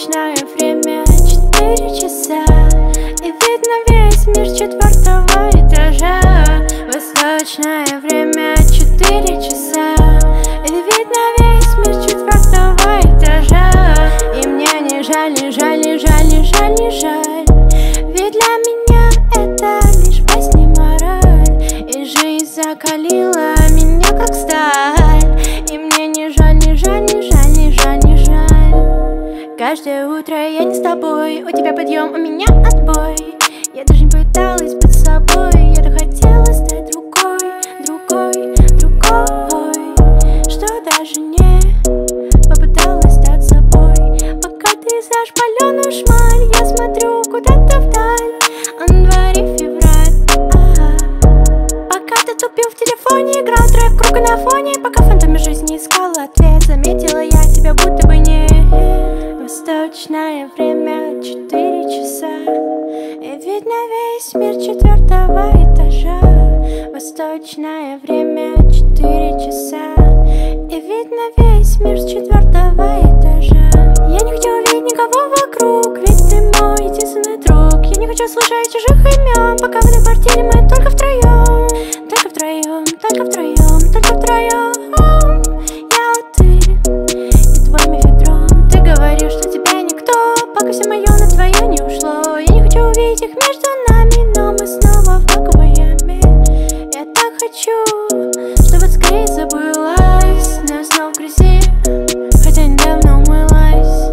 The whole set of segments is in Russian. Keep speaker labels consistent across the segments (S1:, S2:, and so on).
S1: Восточное время 4 часа, и видно весь мир с 4-го этажа. Восточное время 4 часа, и видно весь мир с 4-го этажа. И мне не жаль, не жаль, не жаль, не жаль, не жаль, ведь для меня это лишь во сне мораль. И жизнь закалила меня как сталь, и мне не жаль, не жаль, не жаль, не жаль, не жаль. Каждое утро я не с тобой, у тебя подъем, у меня отбой. Я даже не пыталась быть собой, я так хотела стать другой, другой, другой, что даже не попыталась стать собой. Пока ты ешь паленую шмаль, я смотрю куда-то вдаль, а на дворе февраль. Пока ты тупил в телефоне, играл трек круга на фоне, пока в фантоме жизни искала ответ, заметила я тебя будто бы не. Восточное время 4 часа, и видно весь мир 4-го этажа. Восточное время 4 часа, и видно весь мир с 4-го этажа. Я не хочу увидеть никого вокруг, ведь ты мой единственный друг. Я не хочу слышать чужих имен, пока в этой квартире мы только втроем. Только втроем, только втроем, только втроем. Я, ты и твой мефедрон. Ты говоришь, что тебя никто, пока все мое на твое не ушло. Я не хочу увидеть их между нами, но мы снова в лаковой яме. Я так хочу, чтобы скорее забылась, но я снова в грязи, хотя недавно умылась.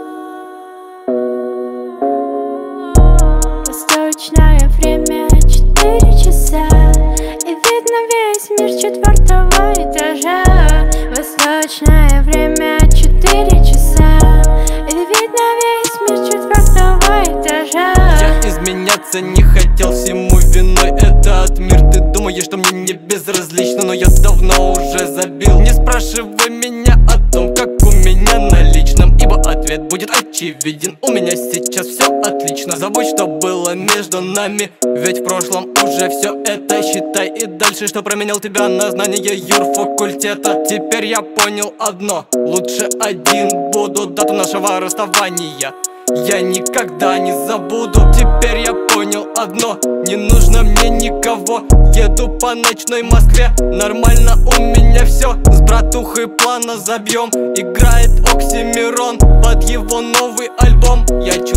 S1: Восточное время 4 часа, и видно весь мир с 4-го этажа. Восточное время 4 часа, и видно весь мир с 4-го этажа.
S2: Я изменяться не хотел, всему виной этот мир. Ты думаешь, что мне не безразлично, но я давно уже забил. Не спрашивай меня о том, как у меня на личном, ибо ответ будет очевиден. У меня сейчас все отлично. Забудь, что было между нами, ведь в прошлом уже все это считай. И дальше, что променял тебя на знание юрфакультета. Теперь я понял одно: лучше один буду. Дату нашего расставания я никогда не забуду. Теперь я понял одно: не нужно мне никого. Еду по ночной Москве, нормально у меня все. С братухой плана забьем, играет Оксимирон под его новый альбом. Я